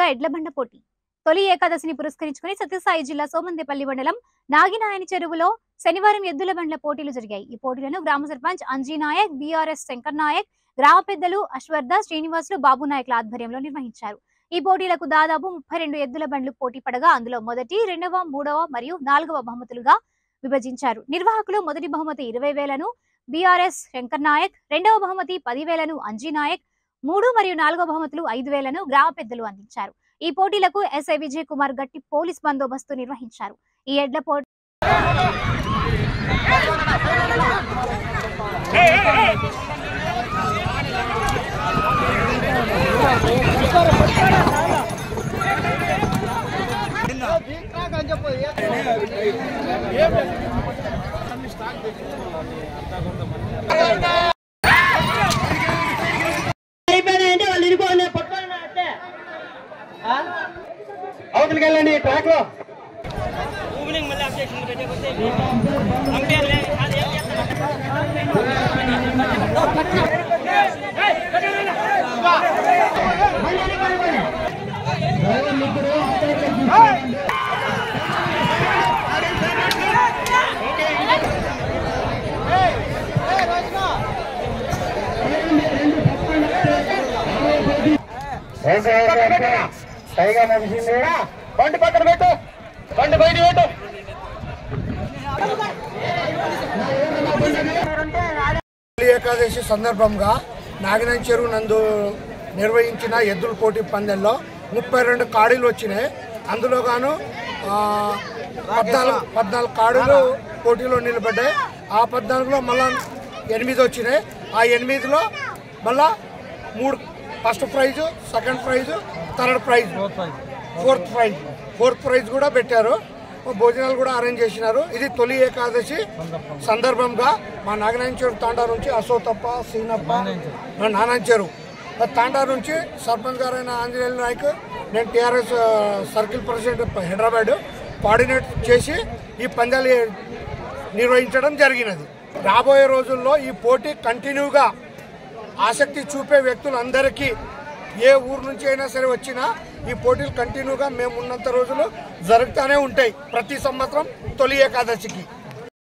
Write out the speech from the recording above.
Mega ఎడ్లబండ పోటీ తొలి ఏకాదశిని పురస్కరించుకుని సత్యసాయి జిల్లా సోమందేపల్లి మండలం నాగినాయని చెరువులో శనివారం ఎద్దుల బండ్ల పోటీలు జరిగాయి। ఈ పోటీలను గ్రామ సర్పంచ్ అంజీ నాయక్, బీఆర్ఎస్ శంకర్ నాయక్, గ్రామ పెద్దలు అశ్వర్ధ, శ్రీనివాసులు, బాబు నాయకుల ఆధ్వర్యంలో నిర్వహించారు। ఈ పోటీలకు దాదాపు 32 ఎద్దుల బండ్లు పోటీ పడగా అందులో మొదటి, రెండవ, మూడవ మరియు నాలుగవ బహుమతులుగా విభజించారు। నిర్వాహకులు మొదటి బహుమతి 20,000ను బీఆర్ఎస్ శంకర్ నాయక్, రెండవ బహుమతి 10,000ను అంజీ నాయక్, 3 మరియు 4వ బహుమతులు 5,000ను గ్రామ పెద్దలు అందించారు। ఈ పోటీలకు ఎస్ఐ విజయ్ కుమార్ గట్టి పోలీస్ బందోబస్తు నిర్వహించారు। ఈ ఎడ్ల పోటీ అవతలికెళ్ళండి ట్రాక్ లో పైగా ముగిసింది బండి పక్కన పెట్టు, బండి బయట పెట్టు। ఏకాదశి సందర్భంగా నాగినాయని చెరువు నందు నిర్వహించిన ఎద్దుల పోటీ పందెంలో 32 కాడీలు వచ్చినాయి। అందులో గాను 14 కాడీలు పోటీలో నిలబడ్డాయి। ఆ 14లో మళ్ళా 8 వచ్చినాయి। ఆ 8లో మళ్ళా 3 first prize, second prize, third prize, fourth prize కూడా పెట్టారు। భోజనాలు కూడా అరేంజ్ చేసినారు। ఇది తొలి ఏకాదశి సందర్భంగా మా నాగినాయని చెరువు తాండా నుంచి అశోతప్ప, సీనప్ప, నానాయని చెరువు తాండా నుంచి సర్పంచ్ గారైన ఆంజనేయ నాయక్, నేను TRS circle president Hyderabad coordinate చేసి ఈ పందాలు నిర్వహించడం జరిగినది। రాబోయే రోజుల్లో ఈ పోటీ కంటిన్యూగా ఆసక్తి చూపే వ్యక్తులందరికీ ఏ ఊరు నుంచి అయినా సరే వచ్చినా ఈ పోటీలు కంటిన్యూగా మేము ఉన్నంత రోజులు జరుగుతూనే ఉంటాయి, ప్రతి సంవత్సరం తొలి ఏకాదశికి।